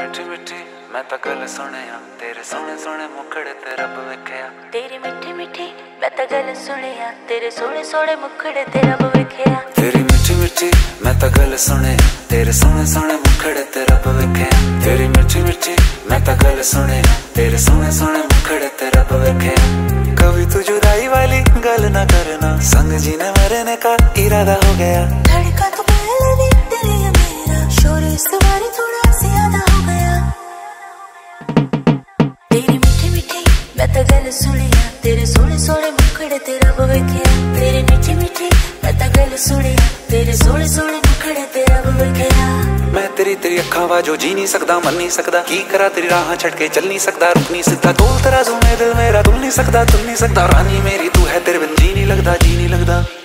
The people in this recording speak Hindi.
मिठी मिठी मैं तां गल सुनिया तेरे सोने सोने मुखड़े ते रब वेखिया। तेरी मिठी मिठी मैं तां गल सुनिया तेरे सोने सोने मुखड़े ते रब वेखिया। तेरी मिठी मिठी मैं तां गल सुनिया तेरे सोने सोने मुखड़े ते रब वेखिया। तेरी मिठी मिठी मैं तां गल सुनिया तेरे सोने सोने मुखड़े ते रब वेखिया। कभी तू जुदाई वाली गल ना करना, संग जीने मरने का इरादा हो गया। धड़का तो पहले भी दिल ये मेरा, शोर इस बारी थोड़ा ज्यादा हो गया। तेरी मिठी मिठी मैं तां गल सुनिया तेरे सोने सोने मुखड़े ते रब वेखिया। तेरी मिठी मिठी मैं तां गल सुनिया तेरे सोने सोने मुखड़े ते रब वेखिया। मैं तेरी अखां वाजो जी नहीं सकदा, मन नहीं सकदा, की करा तेरी राह छड़ के चल नहीं सकदा, रुक नहीं सकदा, तोल तराजू में दिल मेरा तुल नहीं सकदा, तुल नहीं सकदा। रानी मेरी तू है तेरे बिन जी नहीं लगदा, जी नहीं लगदा।